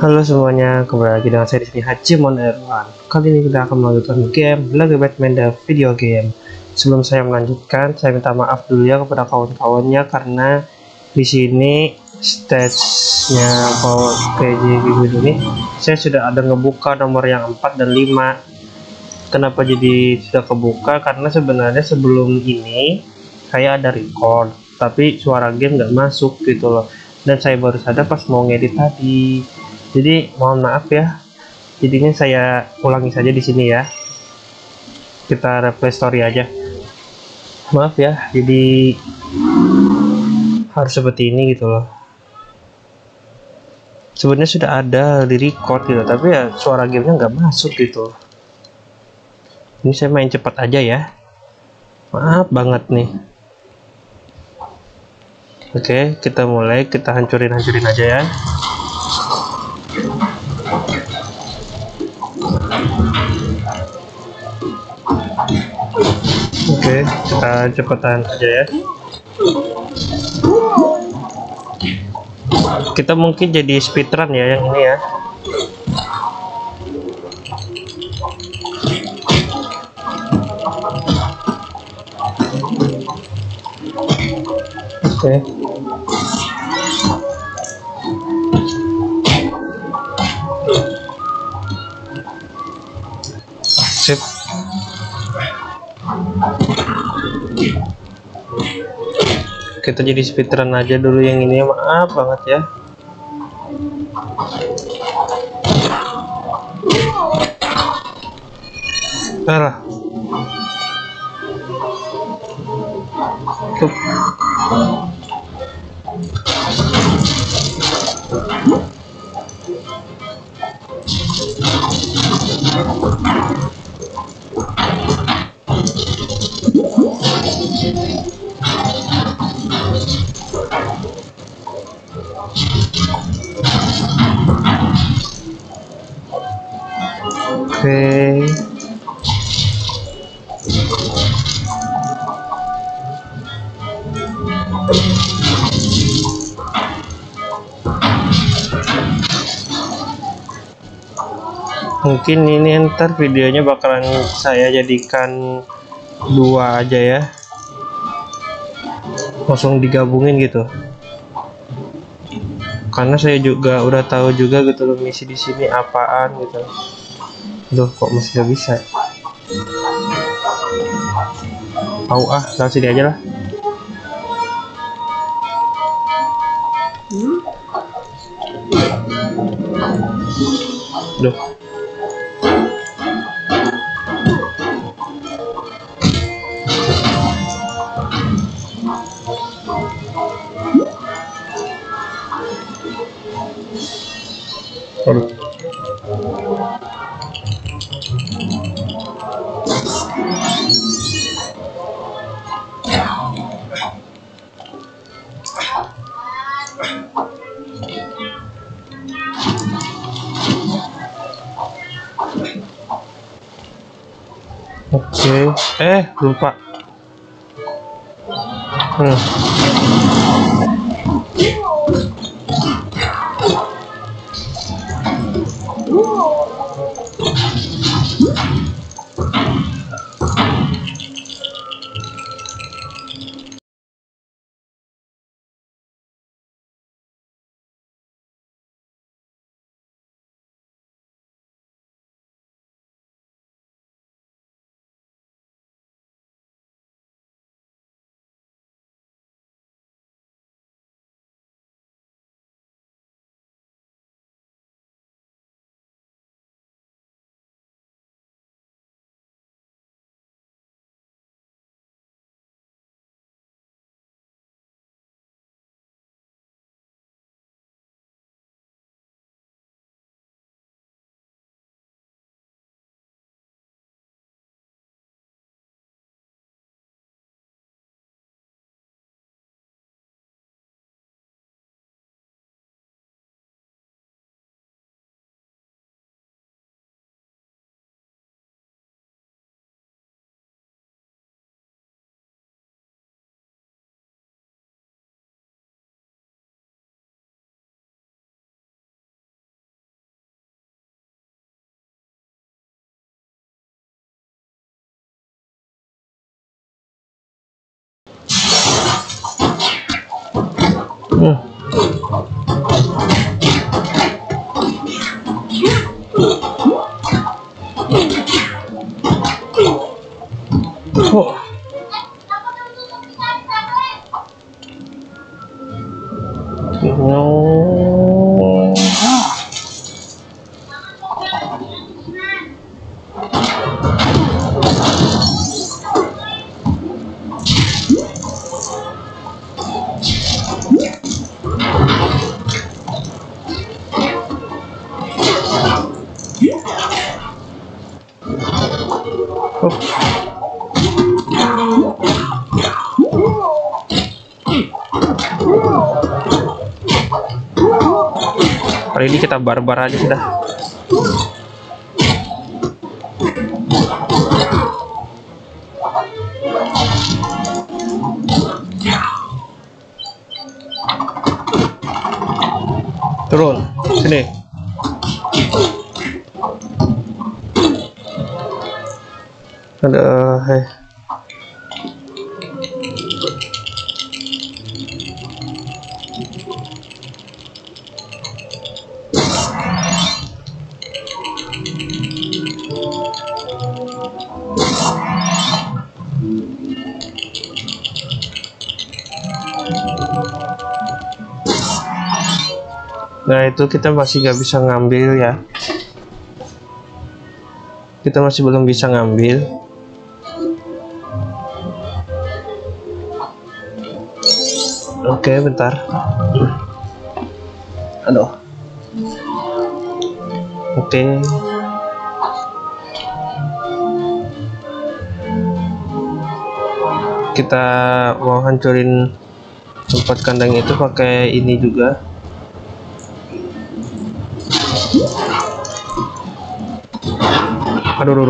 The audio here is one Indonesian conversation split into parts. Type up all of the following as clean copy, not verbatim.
Halo semuanya, kembali lagi dengan saya di sini Hajimon Erwan. Kali ini kita akan melanjutkan game Lego Batman The Video Game. Sebelum saya melanjutkan, saya minta maaf dulu ya kepada kawan-kawannya karena di sini stage-nya PJ ini saya sudah ada ngebuka nomor yang 4 dan 5. Kenapa jadi sudah kebuka? Karena sebenarnya sebelum ini saya ada record, tapi suara game nggak masuk gitu loh. Dan saya baru sadar pas mau ngedit tadi. Jadi mohon maaf ya. Jadinya saya ulangi saja di sini ya. Kita replay story aja. Maaf ya. Jadi harus seperti ini gitu loh. Sebenarnya sudah ada di record gitu, tapi ya suara gamenya nggak masuk gitu. Ini saya main cepat aja ya. Maaf banget nih. Oke, kita mulai. Kita hancurin aja ya. Oke, kita cepetan aja ya. Kita mungkin jadi speedrun ya yang ini ya. Oke. Sip. Kita jadi speedrun aja dulu yang ini, maaf banget ya. Alah. Tuh. Oke. Mungkin ini ntar videonya bakalan saya jadikan dua aja ya, langsung digabungin gitu, karena saya juga udah tahu juga gitu loh misi di sini apaan gitu. Duh, kok masih gak bisa? Tahu ah, langsung sini aja lah. Duh. Oke, lupa. Oh. No. Hari ini kita barbar aja sudah. Turun sini. Ada Nah itu kita masih nggak bisa ngambil ya, kita masih belum bisa ngambil. Oke bentar, aduh. Oke. Kita mau hancurin tempat kandang itu pakai ini juga. Aduh.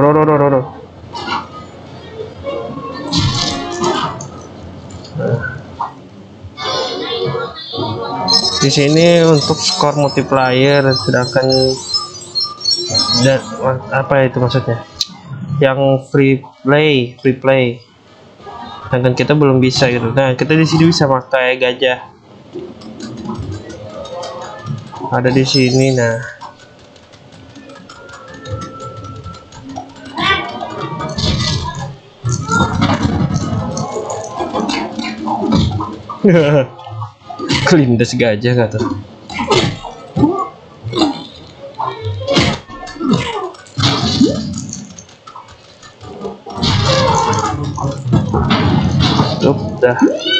Di sini untuk skor multiplayer, sedangkan dan apa itu maksudnya? Yang free play. Sedangkan kita belum bisa gitu. Nah, kita di sini bisa pakai gajah. Ada di sini, nah. Kelindas gajah kata. Udah.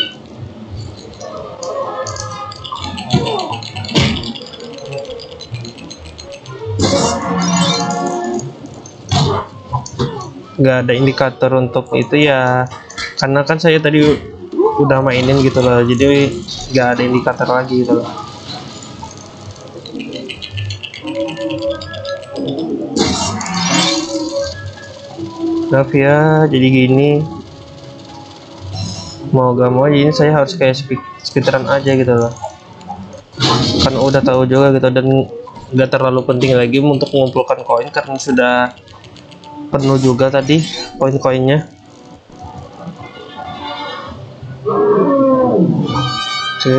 Nggak ada indikator untuk itu ya, karena kan saya tadi udah mainin gitu loh, jadi nggak ada indikator lagi gitu loh. Maaf ya, jadi gini mau gak mau ini saya harus kayak speedrun aja gitu loh, kan udah tahu juga gitu, dan nggak terlalu penting lagi untuk mengumpulkan koin karena sudah penuh juga tadi koin-koinnya. Oke.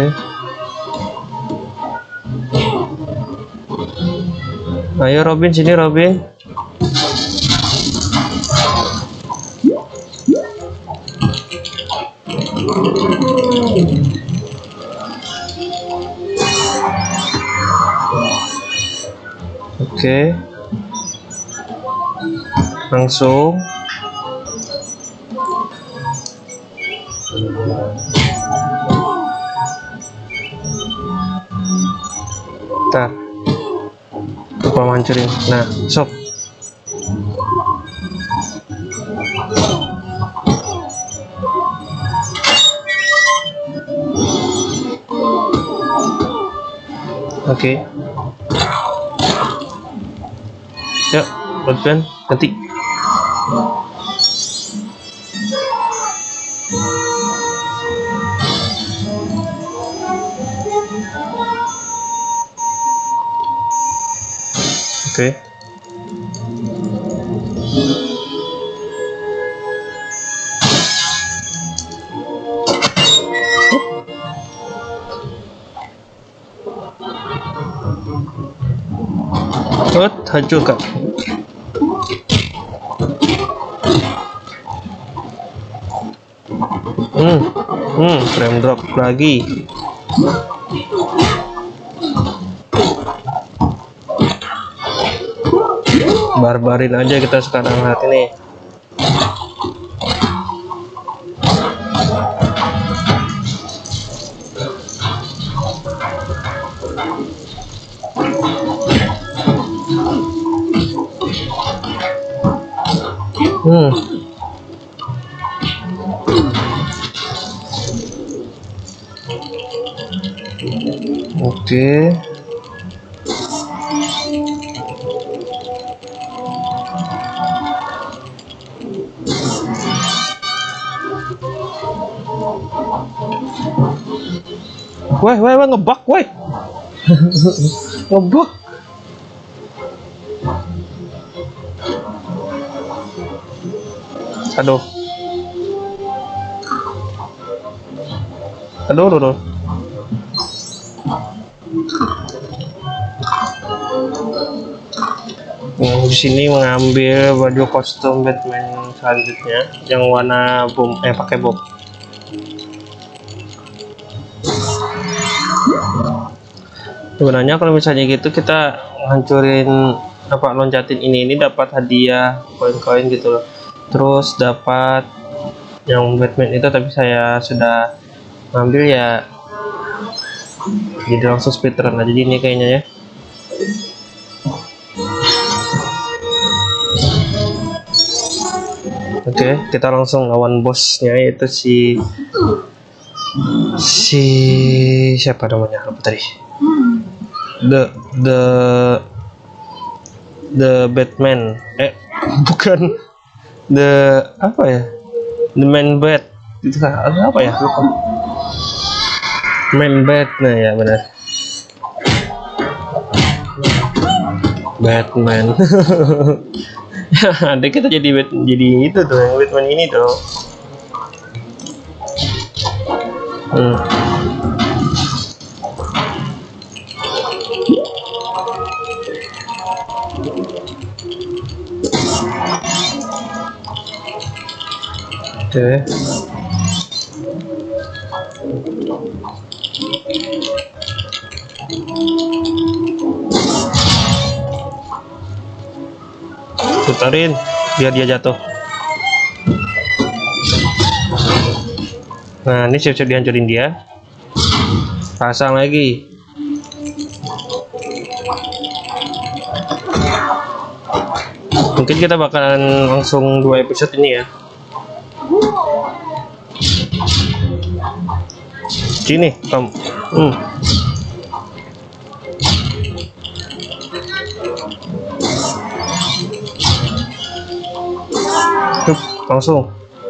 Ayo Robin, sini Robin. Oke. Langsung. Bentar. Lupa hancurin. Nah, sok. Oke. Yuk, buatkan ketik. Oke. Hancurkan. Frame drop lagi. Barbarin aja kita sekarang lihat ini. Oke. Wah, ngebug, woi. Ngebug. Aduh. Di sini mengambil baju kostum Batman selanjutnya yang warna bom, pakai bom. Sebenarnya kalau misalnya gitu kita hancurin loncatin ini dapat hadiah koin-koin gitu loh. Terus dapat yang Batman itu, tapi saya sudah ngambil ya, jadi langsung speedrun aja ini kayaknya ya. Oke, kita langsung lawan bosnya, yaitu si siapa namanya, apa tadi? The Batman, bukan the Man Bat, itu apa ya, lupa. Man Bat, nah ya benar, Batman. Ada kita jadi itu tuh, yang Batman ini tuh. Oke. Putarin biar dia jatuh. Nah, ini siap-siap dihancurin dia. Pasang lagi. Mungkin kita bakalan langsung 2 episode ini ya. Sini, kamu. Langsung.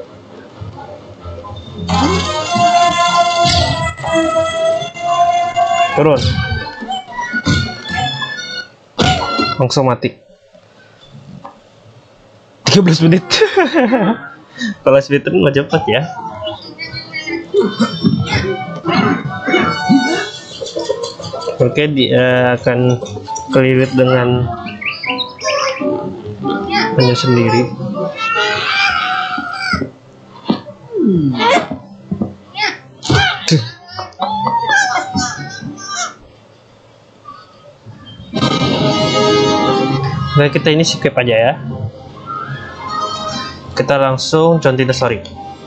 Turun. Langsung mati. 13 menit. Kalau speedrun mah cepat ya. Oke, dia akan kelilit dengan hanya sendiri. Nah, kita ini skip aja ya. Kita langsung continue the story.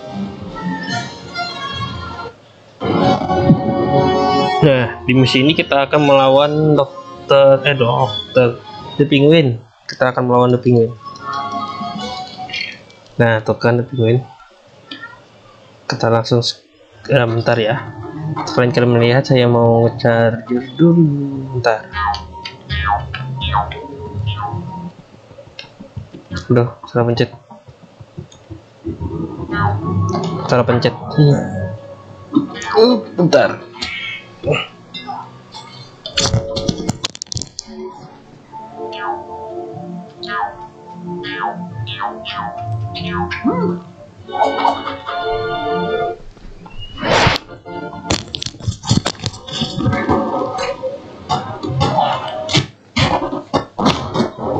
Nah, di misi ini kita akan melawan dokter The Penguin. Kita akan melawan The Penguin. Nah, tuh kan The Penguin. Kita langsung bentar ya. Selain kalian melihat, saya mau nge-charger dulu. Bentar. Udah, salah pencet. Bentar.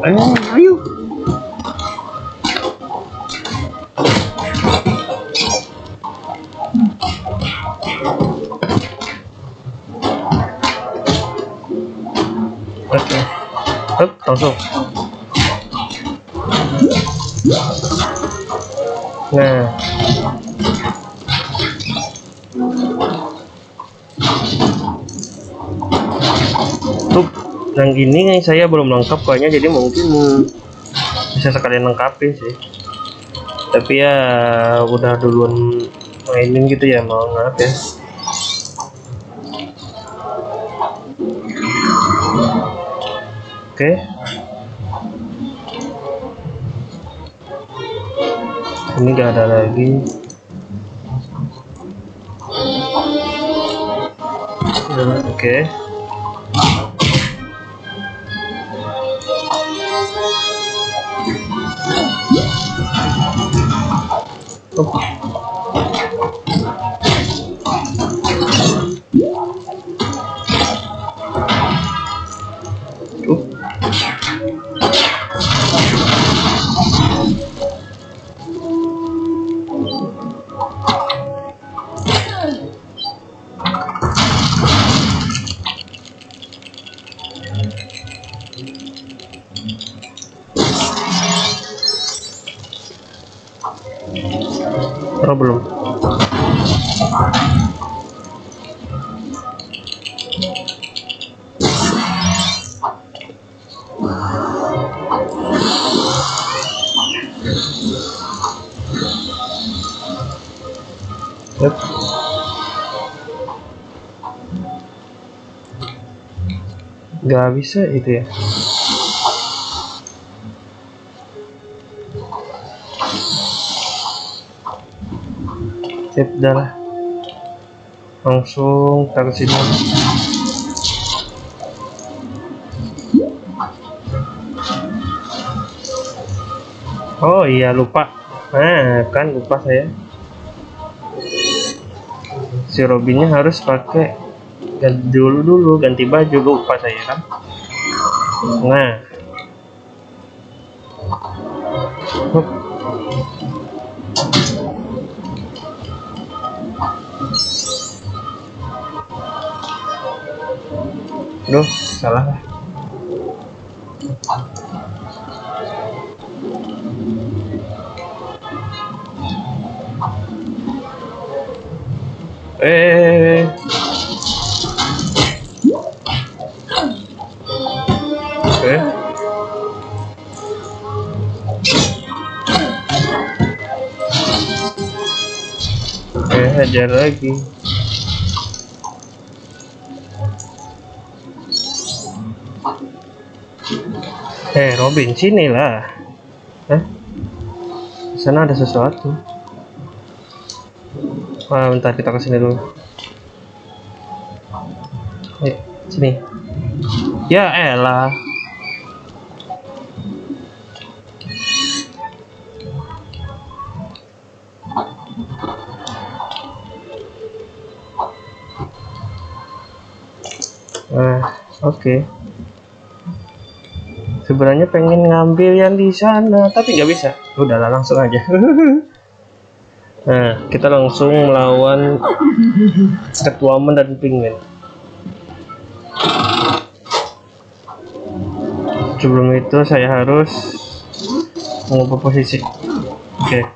Ayo. Oke. Langsung. Nah. Yang gini saya belum lengkap kayaknya, jadi mungkin bisa sekalian lengkapin sih, tapi ya udah duluan mainin gitu ya, maaf ya. Oke. Ini gak ada lagi. Oke. Oh, belum. Yep. Gak bisa itu ya. Sip, dah lah. Langsung taruh sini. Oh iya, lupa. Nah, kan lupa saya. Si Robinnya harus pakai dulu ganti baju, lupa saya kan. Nah. Hup. Duh, salah lah. Oke. Hajar lagi. Robin, sini lah. Di sana ada sesuatu. Wah, bentar, kita ke sini dulu. Sini. Ya elah. Oke. Sebenarnya pengen ngambil yang di sana, tapi nggak bisa. Udahlah, langsung aja. Nah, kita langsung melawan Catwoman dan Penguin. Sebelum itu saya harus mengubah posisi. Oke.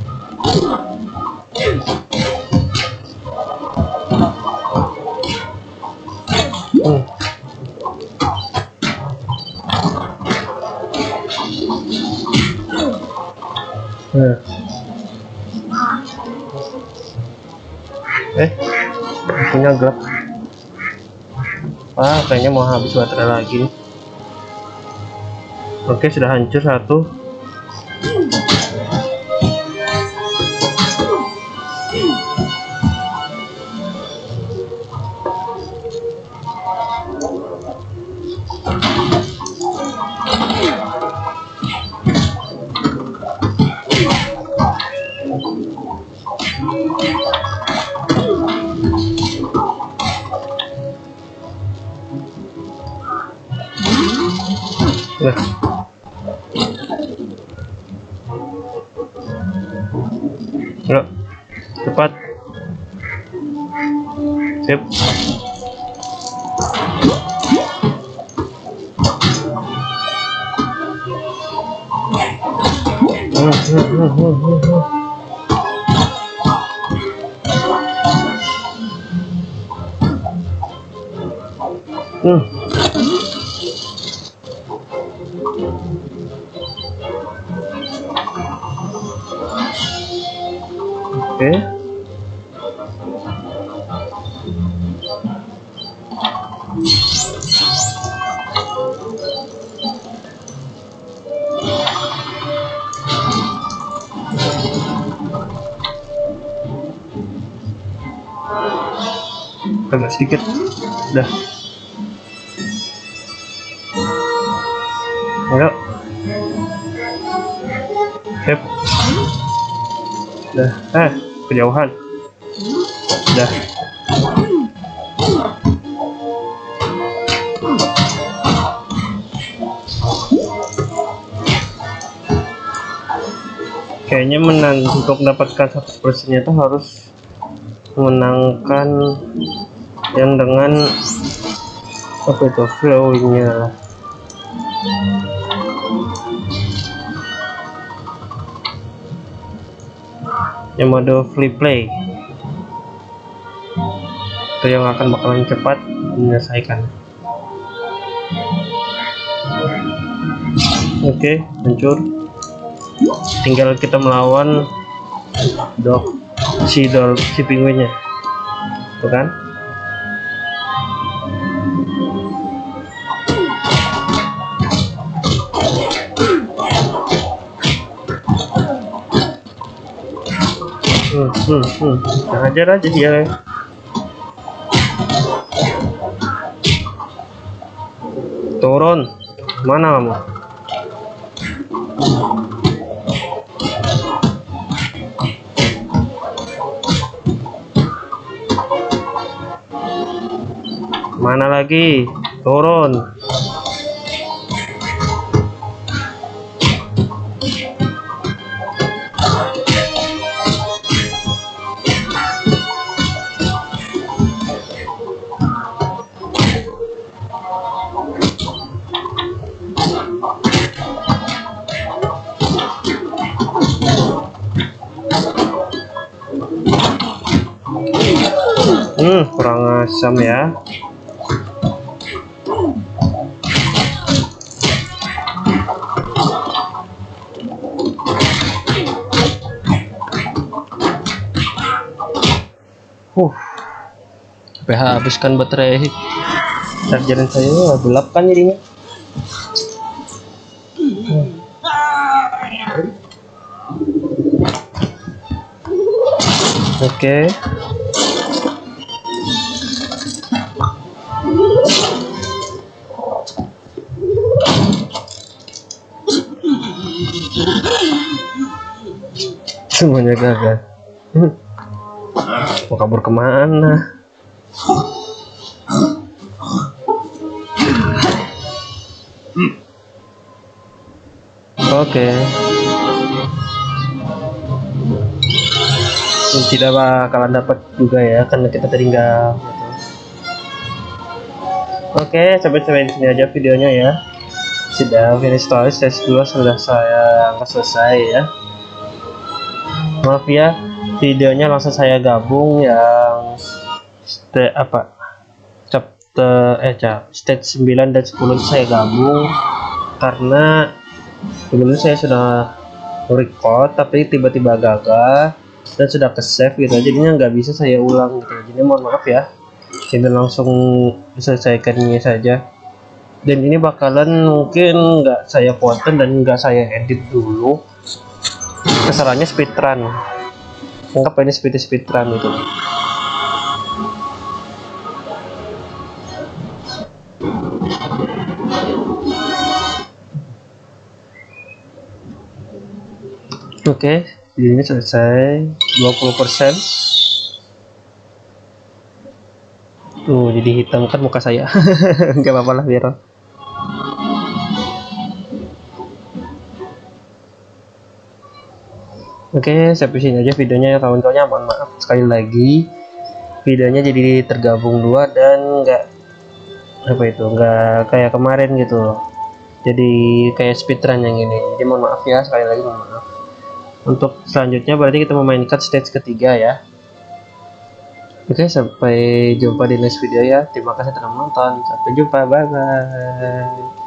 Punya gelap. Kayaknya mau habis baterai lagi. Oke, sudah hancur satu. Sip. Oke. Agak sedikit. Udah. Ayo. Sip. Udah. Kejauhan. Udah. Kayaknya untuk mendapatkan 100% itu harus menangkan yang dengan apa itu flowingnya. Yang mode free play itu yang akan bakalan cepat menyelesaikan. Oke, hancur. Tinggal kita melawan si penguinnya, tuh kan? Hajar aja dia. Turun, mana kamu? Mana lagi? Turun. Kurang asam ya. Sampai habiskan baterai. Chargeran saya gelap kan jadinya. Oke. Semuanya gagal. Mau kabur kemana? Oke. Tidak bakalan dapat juga ya, karena kita tadi nggak. Oke, sampai di sini aja videonya ya. Sudah finish story stage 2 sudah saya selesai ya. Maaf ya, videonya langsung saya gabung yang stage 9 dan 10 saya gabung karena sebelumnya saya sudah record tapi tiba-tiba gagal dan sudah ke save gitu, jadinya nggak bisa saya ulang gitu. Jadi mohon maaf ya, ini langsung diselesaikannya saja. Dan ini bakalan mungkin nggak saya potong dan nggak saya edit dulu. Kesarannya speedrun, anggap ini speedrun itu. Oke, ini selesai 20%. Tuh jadi hitam kan muka saya. Nggak apa-apa lah biar. Oke, sampai sini aja videonya ya kawan-kawannya. Mohon maaf sekali lagi videonya jadi tergabung dua dan nggak kayak kemarin gitu loh, jadi kayak speedrun yang ini. Jadi mohon maaf ya, sekali lagi mohon maaf. Untuk selanjutnya berarti kita memainkan stage ketiga ya. Oke, sampai jumpa di next video ya. Terima kasih telah menonton, sampai jumpa, bye bye.